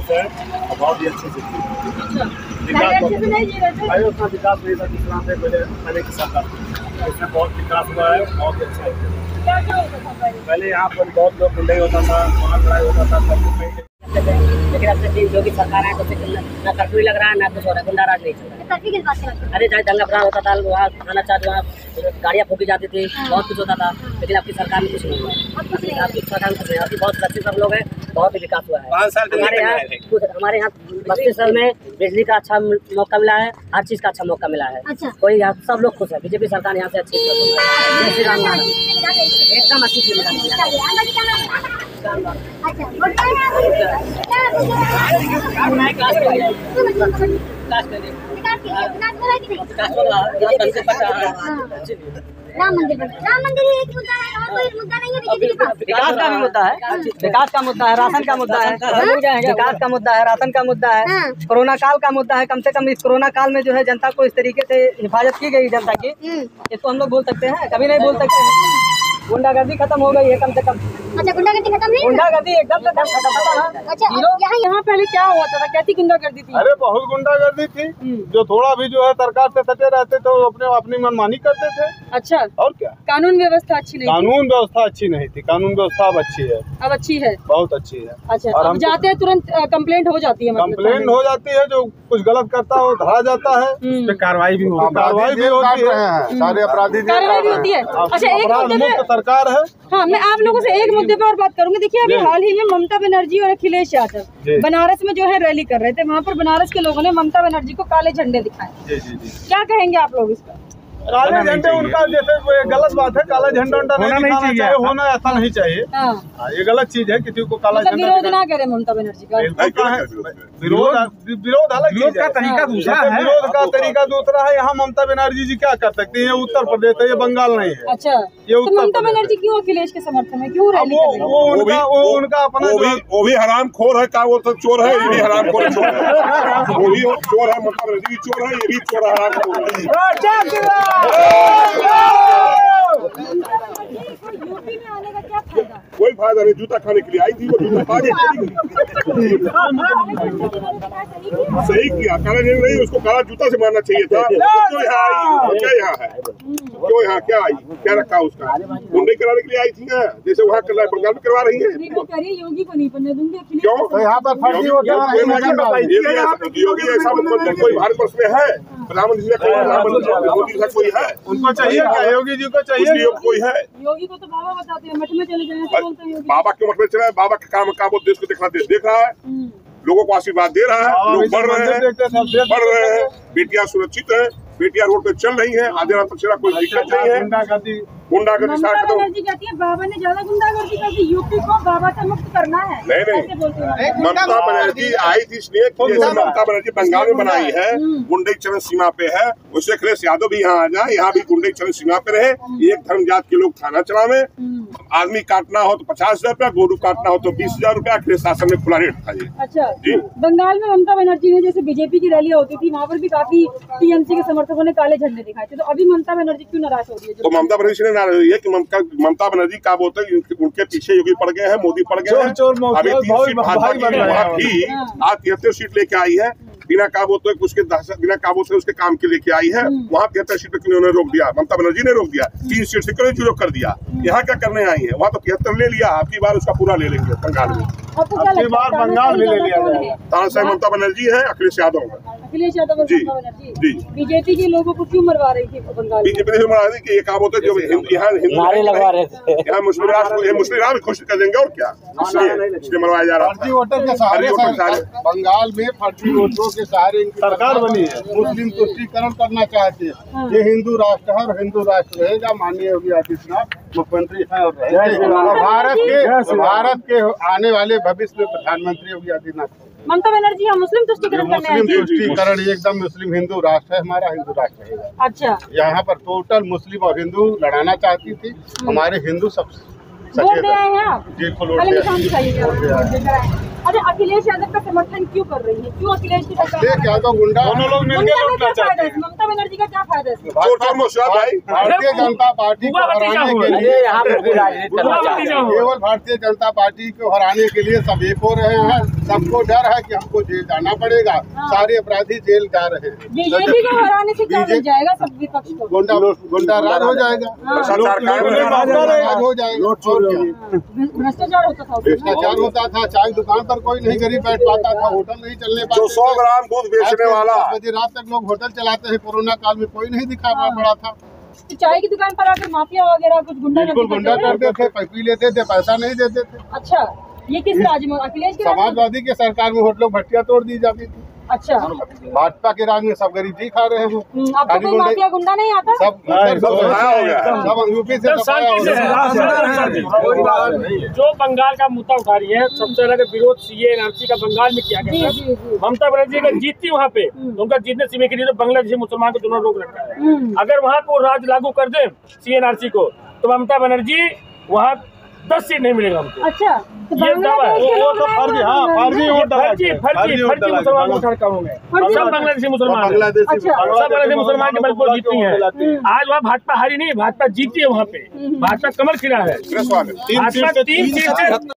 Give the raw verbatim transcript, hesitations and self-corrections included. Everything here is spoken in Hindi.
मस्त है और बहुत ही अच्छे से विकास उतना विकास नहीं था जिस तरह से पहले पहले की सरकार इसमें बहुत विकास हुआ है, बहुत ही अच्छा है। पहले यहाँ पर बहुत लोग गुंडे होता था, वहाँ लड़ाई होता था, सब कुछ लेकिन अब से जो भी सरकार है तो ना कर्फ्यू लग रहा है ना कुछ हो रहा है, गुंडा राज नहीं चल रहा है। अरे चाहे दंगा फसाद होता था, वहाँ थाना चार्ज वहाँ गाड़ियाँ फूकी जाती थी, बहुत कुछ होता था, लेकिन आपकी सरकार में कुछ नहीं हुआ है। आपकी सरकार में कुछ नहीं, आपकी बहुत अच्छे सब लोग हैं, बहुत ही विकास हुआ है। हमारे यहाँ हमारे यहाँ बस्ती शहर में बिजली का अच्छा मौका मिला है, हर चीज़ का अच्छा मौका मिला है। कोई यहाँ सब लोग खुश है, बीजेपी सरकार यहाँ से अच्छी एकदम अच्छी चीज राम मंदिर राम मंदिर एक मुद्दा है और कोई मुद्दा नहीं है बीजेपी के पास। विकास का भी मुद्दा है, विकास का मुद्दा है, राशन का मुद्दा है, विकास का मुद्दा है, राशन का मुद्दा है, कोरोना काल का मुद्दा है। कम से कम इस कोरोना काल में जो है जनता को इस तरीके से हिफाजत की गई जनता की, इसको हम लोग बोल सकते हैं, कभी नहीं बोल सकते हैं। गुंडागर्दी खत्म हो गई है कम से कम। अच्छा गुंडागर्दी खत्म नहीं, गुंडागर्दी एकदम से खत्म। अच्छा यहाँ यहाँ पहले क्या हुआ था, कैसी गुंडागर्दी थी? अरे बहुत गुंडागर्दी थी, जो थोड़ा भी जो है सरकार से सटे रहते थे वो अपने अपनी मनमानी करते थे। अच्छा, और क्या, कानून व्यवस्था अच्छी नहीं, कानून व्यवस्था अच्छी नहीं थी। कानून व्यवस्था अब अच्छी है, अब अच्छी है, बहुत अच्छी है। अच्छा, और अब जाते हैं तुरंत कंप्लेंट हो जाती है, कंप्लेंट हो जाती है, जो कुछ गलत करता है वो धरा जाता है, उस पर कार्रवाई भी होती है, कार्रवाई भी होती है, सारे अपराधी कार्रवाई भी होती है। अच्छा, एक मुद्दे सरकार है। हाँ, मैं आप लोगों से एक मुद्दे पर और बात करूंगी। देखिए, अभी हाल ही में ममता बनर्जी और अखिलेश यादव बनारस में जो है रैली कर रहे थे, वहाँ पर बनारस के लोगों ने ममता बनर्जी को काले झंडे दिखाए। क्या कहेंगे आप लोग इस पर? काले झंडे उनका जैसे गलत बात है, काला झंडा उंडा नहीं दिखाना चाहिए, होना ऐसा नहीं चाहिए। हाँ, ये गलत चीज है, किसी को काला झंडा विरोध ना करे ममता बनर्जी का। विरोध विरोध अलग चीज का तरीका दूसरा है, विरोध का तरीका दूसरा है। यहाँ ममता बनर्जी जी क्या कर सकती है? ये उत्तर प्रदेश है, ये बंगाल नहीं है। अच्छा, ये ममता बनर्जी क्यों अखिलेश के समर्थन में क्यों रैली कर रही है? वो उनका वो उनका अपना वो भी हराम खोर है, का वो तो चोर है, ये भी हराम खोर है, वो भी चोर है, ममता बनर्जी भी चोर है, ये भी चोर है, हराम खोर है। यूपी में आने का क्या फायदा? कोई फायदा नहीं, जूता खाने के लिए आई थी, वो जूता खा के सही किया। काला झंडा नहीं, उसको काला जूता से मारना चाहिए था। क्यों यहाँ आई? क्या यहाँ है? क्यों यहाँ क्या आई? क्या रखा उसका? गुंडे कराने के लिए आई थी ना, जैसे वहाँ कर बंगाल में करवा रही है। योगी को नहीं बनने दूंगे। क्यों? तो यहाँ पर फर्जी योगी ऐसा मुख्यमंत्री कोई भारतवर्ष में है? प्रधानमंत्री मोदी कोई है? उनको चाहिए क्या? योगी जी को चाहिए कोई है? योगी को तो बाबा बताते हैं मठ में चले जाए। बाबा क्यों मठ में चला है? बाबा के काम काम वो देश को देखना, देश देख रहा है, लोगों को आशीर्वाद दे रहा है, लोग बढ़ रहे हैं, बढ़ रहे हैं, बेटियां सुरक्षित है, बेटियां रोड पे चल रही हैं, आधे रात तक चला, कोई दिक्कत नहीं है। गुंडागर्दी गुंडागर्दी कहती है बाबा ने ज्यादा गुंडागर्दी कर दी, यूपी को बाबा से मुक्त करना है। नहीं नहीं, ममता बनर्जी आई थी इसलिए जैसे ममता बनर्जी बंगाल में बनाई है, गुंडे चरण सीमा पे है, उससे अखिलेश यादव भी यहाँ आ जाए, यहाँ भी गुंडे चरण सीमा पे रहे, एक धर्म जात के लोग थाना चलावे, आदमी काटना हो तो पचास हजार रूपया, गोरू काटना हो तो बीस हजार रूपया, अखिलेश शासन में खुला रेट था ये। अच्छा जी, बंगाल में ममता बनर्जी ने जैसे बीजेपी की रैली होती थी, वहाँ पर भी काफी टीएमसी के समर्थकों ने काले झंडे दिखाए थे, तो अभी ममता बनर्जी क्यों नाराज हो रही है? तो ममता बनर्जी ने नाराज हुई है कि ममता बनर्जी क्या बोलते हैं, उनके पीछे योगी पड़ गए हैं, मोदी पड़ गए हैं, अभी तीन सीट भाजपा की वहाँ भी आज तिहत्तर सीट लेके आई है, बिना काबू तो उसके बिना काबू से उसके काम के लेके आई है। वहाँ तिहत्तर सीट पे उन्होंने रोक दिया, ममता बनर्जी ने रोक दिया, तीन सीट से क्यों जीरो कर दिया। यहाँ क्या करने आई है? वहाँ तो तिहत्तर ले लिया, आपकी बार उसका पूरा ले लेंगे बंगाल में, आपकी बार बंगाल भी ले लिया। तानाशाही ममता बनर्जी है, अखिलेश यादव है। अखिलेश यादव जी जी, बीजेपी के लोगों को क्यों मरवा रही थी बंगाल? बीजेपी ने मरवा दी कि ये काम होता है, जो यहाँ यहाँ मुस्लिम राष्ट्र मुस्लिम राष्ट्र घोषित कर देंगे, और क्या इसलिए मरवाया जा रहा है। वोटर के सहारे बंगाल में फर्जी वोटरों के सहारे सरकार बनी है, मुस्लिम तुष्टीकरण करना चाहते हैं। ये हिंदू राष्ट्र है और हिंदू राष्ट्र रहेगा। माननीय योगी आदित्यनाथ मुख्यमंत्री हैं और भारत के भारत के आने वाले भविष्य में प्रधानमंत्री योगी आदित्यनाथ। ममता बनर्जी हम मुस्लिम तुष्टीकरण मुस्लिम तुष्टीकरण एकदम मुस्लिम हिंदू राष्ट्र है, हमारा हिंदू राष्ट्र रहेगा। अच्छा, यहाँ पर टोटल मुस्लिम और हिंदू लड़ाना चाहती थी, हमारे हिंदू सब वोट दे आए हैं आप? जी, अरे अखिलेश यादव का समर्थन क्यों कर रही है? क्यों अखिलेश की सरकार यादव गुंडा दोनों लोग मिलकर लौटना चाहते हैं। ममता बनर्जी का क्या फायदा है? भारतीय जनता पार्टी को हराने के लिए केवल भारतीय जनता पार्टी को हराने के लिए सब एक हो रहे हैं। सबको डर है कि हमको जेल जाना पड़ेगा। सारे अपराधी जेल जा रहे हैं। बीजेपी को हराने से क्या मिल जाएगा सब विपक्ष को? गुंडा गुंडा राज हो जाएगा, राज हो जाएगा। भ्रष्टाचार होता था, भ्रष्टाचार होता था। चाय दुकान पर कोई नहीं गरीब बैठ पाता था, होटल नहीं चलने पाते। जो सौ ग्राम दूध बेचने वाला बजे रात तक लोग होटल चलाते हैं। कोरोना काल में कोई नहीं दिखा पड़ा था। चाय की दुकान पर आकर माफिया वगैरह कुछ गुंडा बिल्कुल गुंडा करते थे, पी लेते थे, पैसा नहीं देते थे। अच्छा, ये किस राज्य में? अखिलेश के? समाजवादी के सरकार में होटलों भट्टियां तोड़ दी जाती थी। अच्छा, भाजपा के राज में सब गरीब जी खा रहे हैं। अब तो कोई माफिया गुंडा नहीं आता? सब सब यूपी से जो बंगाल का मुद्दा उठा रही है, सबसे ज्यादा विरोध सीए एनआरसी का बंगाल में किया गया था। ममता बनर्जी अगर जीतती वहाँ पे, तो उनका जीतने सीमे के लिए तो बांग्लादेशी मुसलमान को दोनों रोक रखा है। अगर वहाँ पे वो राज लागू कर दे सी एनआरसी को, तो ममता बनर्जी वहाँ दस सीट नहीं मिलेगा हमको। अच्छा, तो ये दावा है। वो तो फर्जी, हाँ, फर्जी फर्जी फर्जी फर्जी मुसलमान उठा रखा हूँ मैं। सब बांग्लादेशी मुसलमान, सब बांग्लादेशी मुसलमान के बल को जीतती है। आज वहाँ भाजपा हारी नहीं, भाजपा जीती है। वहाँ पे भाजपा कमल खिला है। भाजपा तीन सीट